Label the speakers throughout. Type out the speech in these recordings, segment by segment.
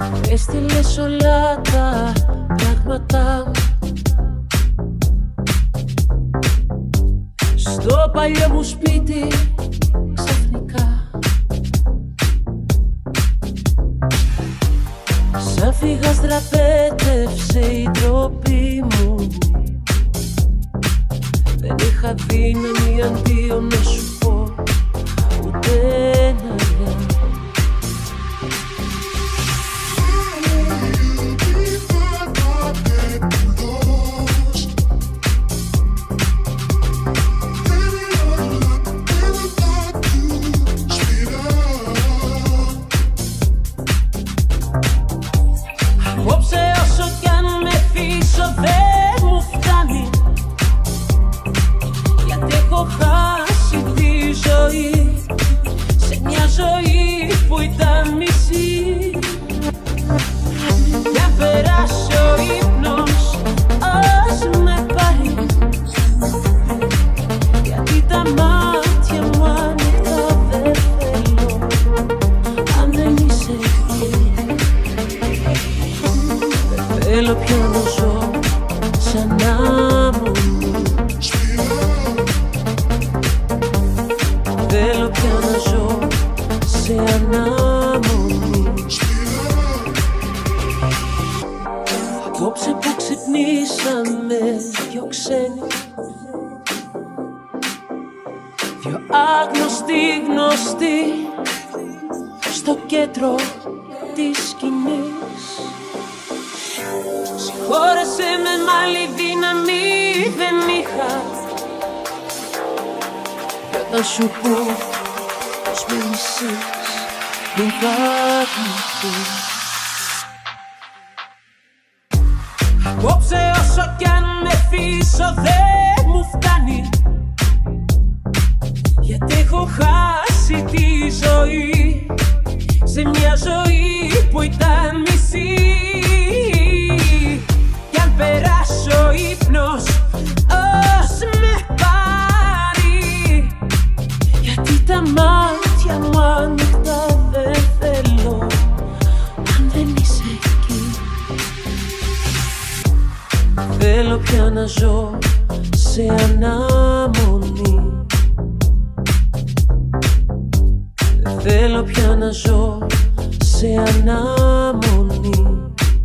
Speaker 1: Έστειλες όλα τα πράγματά μου στο παλιό μου σπίτι ξαφνικά. Σαν φύγα στραπέτευσε η ντροπή μου. Δεν είχα δύναμη αντίον να σου πω ούτε ένα γεια. Απόψε όσο κι αν με αφήσω δεν μου φτάνει, γιατί έχω χάσει τη ζωή σε μια ζωή που ήταν μισή. Για περάσει ο ύπνος ας με πάρει, γιατί τα μάτια μου ανοιχτά δεν θέλω αν δεν είσαι εκεί. Δεν θέλω πια να ζω σαν άμμονη. Θέλω πια να ζω σε ανάμονη. Απόψε που ξυπνήσαμε δυο ξένοι, δυο άγνωστοι γνωστοί στο κέντρο της σκηνής. Συγχώρεσέ με, μ' άλλη δύναμη δεν είχα. Κι όταν σου πω πως με μισείς, μην θα αρνηθείς. Απόψε όσο κι αν με αφήσω δεν μου φτάνει, γιατί έχω χάσει τη ζωή σε μια ζωή που ήταν μισή. Κι αν περάσει ο ύπνος ας με πάρει, γιατί τα μάτια μου ανοιχτά δεν θέλω αν δεν είσαι εκεί. Θέλω πια να ζω σε ανάμονη. Θέλω πια να ζω σε ανάμονη.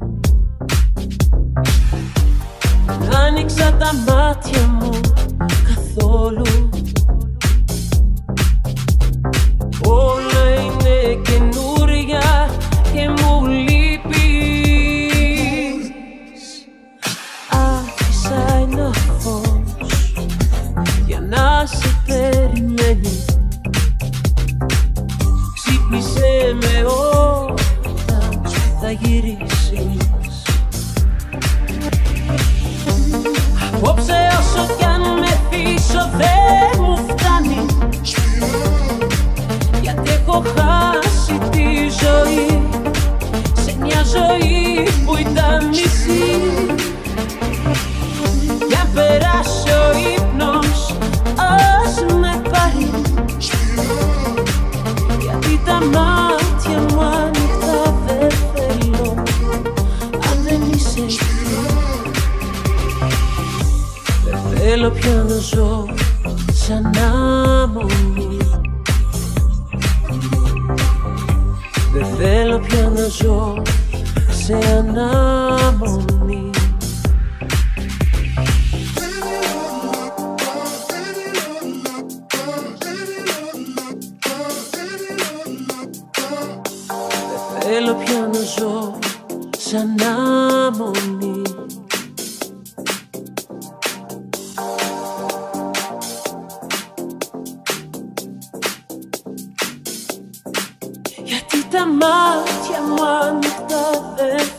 Speaker 1: Άνοιξα τα μάτια μου καθόλου, όλα είναι καινούρια και μου λείπεις. Άφησα ένα φως για να σε περιμένει. Ξύπνησε με όταν θα γυρίσεις. Απόψε όσο κι αν με αφήσω δεν μου φτάνει, γιατί έχω χάσει τη ζωή σε μια ζωή που ήταν μισή. Για περάσει ο ύπνος ας με πάρει, γιατί τα μάτια μου ανοιχτά δεν θέλω αν δεν είσαι εκεί. Δεν θέλω πια να ζω σαν άμμονη. Δεν θέλω πια να ζω σε ανάμονη. Δεν θέλω πια να ζω σαν άμμονη. Γιατί τα μάτια μου ανοιχτά δεν